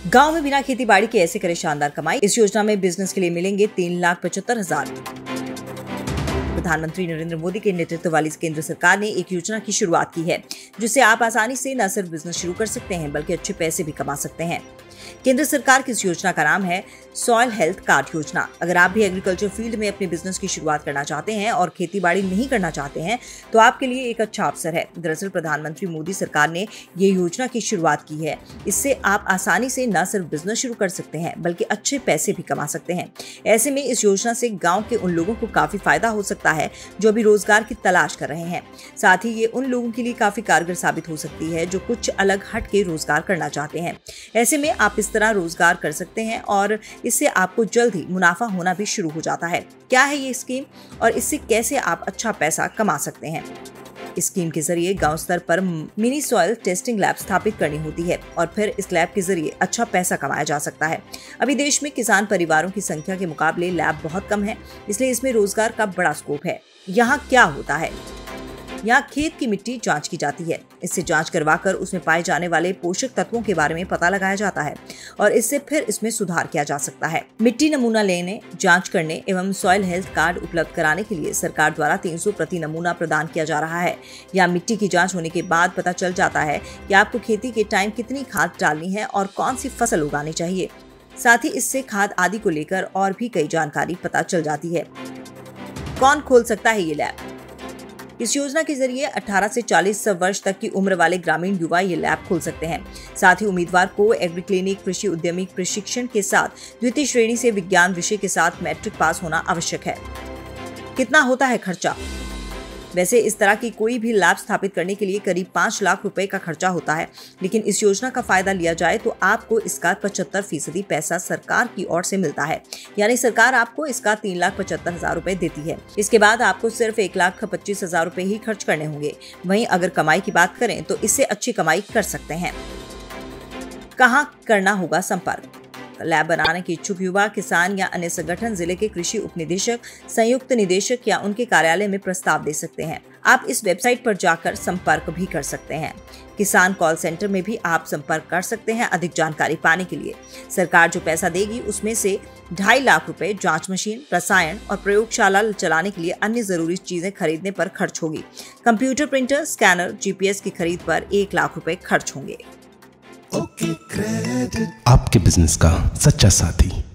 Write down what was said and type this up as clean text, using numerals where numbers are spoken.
गांव में बिना खेती बाड़ी के ऐसे करे शानदार कमाई। इस योजना में बिजनेस के लिए मिलेंगे 3,75,000। प्रधानमंत्री नरेंद्र मोदी के नेतृत्व वाली केंद्र सरकार ने एक योजना की शुरुआत की है, जिससे आप आसानी से न सिर्फ बिजनेस शुरू कर सकते हैं बल्कि अच्छे पैसे भी कमा सकते हैं। केंद्र सरकार की इस योजना का नाम है सॉइल हेल्थ कार्ड योजना। अगर आप भी एग्रीकल्चर फील्ड में अपने बिजनेस की शुरुआत करना चाहते हैं और खेती बाड़ी नहीं करना चाहते हैं तो आपके लिए एक अच्छा अवसर है। दरअसल प्रधानमंत्री मोदी सरकार ने ये योजना की शुरुआत की है। इससे आप आसानी से न सिर्फ बिजनेस शुरू कर सकते हैं बल्कि अच्छे पैसे भी कमा सकते हैं। ऐसे में इस योजना से गाँव के उन लोगों को काफी फायदा हो सकता है जो अभी रोजगार की तलाश कर रहे हैं। साथ ही ये उन लोगों के लिए काफी कारगर साबित हो सकती है जो कुछ अलग हट के रोजगार करना चाहते हैं। ऐसे में आप इस तरह रोजगार कर सकते हैं और इससे आपको जल्द ही मुनाफा होना भी शुरू हो जाता है। क्या है ये स्कीम और इससे कैसे आप अच्छा पैसा कमा सकते हैं? इस स्कीम के जरिए गांव स्तर पर मिनी सॉइल टेस्टिंग लैब स्थापित करनी होती है और फिर इस लैब के जरिए अच्छा पैसा कमाया जा सकता है। अभी देश में किसान परिवारों की संख्या के मुकाबले लैब बहुत कम है, इसलिए इसमें रोजगार का बड़ा स्कोप है। यहाँ क्या होता है? यहाँ खेत की मिट्टी जांच की जाती है। इससे जांच करवाकर उसमें पाए जाने वाले पोषक तत्वों के बारे में पता लगाया जाता है और इससे फिर इसमें सुधार किया जा सकता है। मिट्टी नमूना लेने, जांच करने एवं सॉइल हेल्थ कार्ड उपलब्ध कराने के लिए सरकार द्वारा 300 प्रति नमूना प्रदान किया जा रहा है। यहाँ मिट्टी की जाँच होने के बाद पता चल जाता है कि आपको खेती के टाइम कितनी खाद डालनी है और कौन सी फसल उगानी चाहिए। साथ ही इससे खाद आदि को लेकर और भी कई जानकारी पता चल जाती है। कौन खोल सकता है ये लैब? इस योजना के जरिए 18 से 40 वर्ष तक की उम्र वाले ग्रामीण युवा ये लैब खोल सकते हैं। साथ ही उम्मीदवार को एग्री क्लिनिक कृषि उद्यमी प्रशिक्षण के साथ द्वितीय श्रेणी से विज्ञान विषय के साथ मैट्रिक पास होना आवश्यक है। कितना होता है खर्चा? वैसे इस तरह की कोई भी लैब स्थापित करने के लिए करीब 5 लाख रुपए का खर्चा होता है, लेकिन इस योजना का फायदा लिया जाए तो आपको इसका 75% पैसा सरकार की ओर से मिलता है। यानी सरकार आपको इसका 3,75,000 रुपए देती है। इसके बाद आपको सिर्फ 1,25,000 रुपए ही खर्च करने होंगे। वहीं अगर कमाई की बात करें तो इससे अच्छी कमाई कर सकते हैं। कहाँ करना होगा संपर्क? लैब बनाने के इच्छुक युवा, किसान या अन्य संगठन जिले के कृषि उपनिदेशक, संयुक्त निदेशक या उनके कार्यालय में प्रस्ताव दे सकते हैं। आप इस वेबसाइट पर जाकर संपर्क भी कर सकते हैं। किसान कॉल सेंटर में भी आप संपर्क कर सकते हैं अधिक जानकारी पाने के लिए। सरकार जो पैसा देगी उसमें से 2.5 लाख रुपए जांच मशीन, रसायन और प्रयोगशाला चलाने के लिए अन्य जरूरी चीजें खरीदने पर खर्च होगी। कंप्यूटर, प्रिंटर, स्कैनर, GPS की खरीद पर 1 लाख रुपए खर्च होंगे। आपके बिजनेस का सच्चा साथी।